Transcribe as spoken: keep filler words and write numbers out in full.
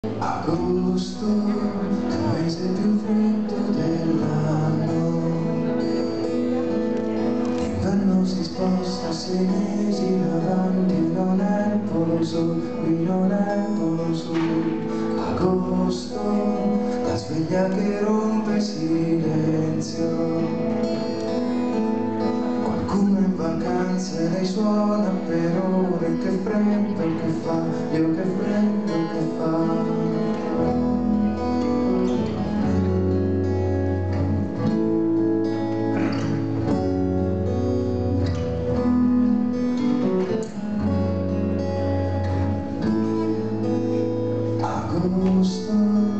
Agosto, il mese più freddo dell'anno. L'inverno si sposta sei mesi in avanti, non è il polo sud, qui non è il polo sud. Agosto, la sveglia che rompe il silenzio. Qualcuno in vacanza e lei suona per ore, che freddo che fa, io che freddo che fa. Agosto,